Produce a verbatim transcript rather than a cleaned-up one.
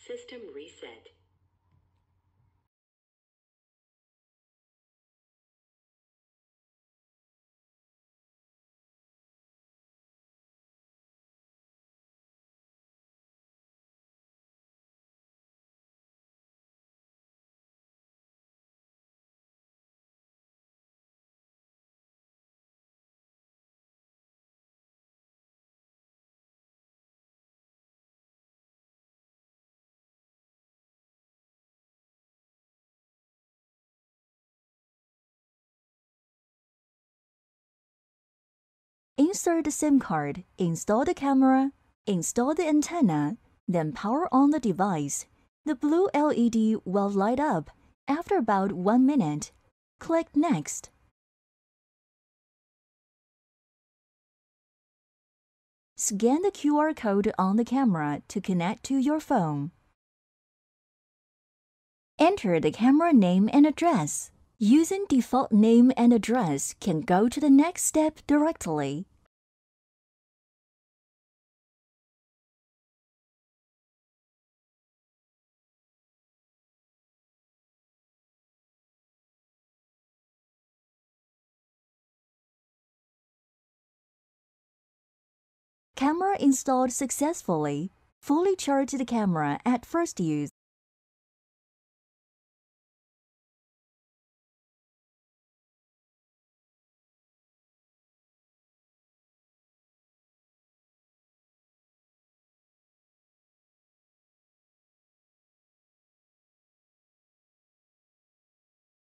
System reset. Insert the SIM card, install the camera, install the antenna, then power on the device. The blue L E D will light up after about one minute. Click Next. Scan the Q R code on the camera to connect to your phone. Enter the camera name and address. Using default name and address can go to the next step directly. Camera installed successfully. Fully charge the camera at first use.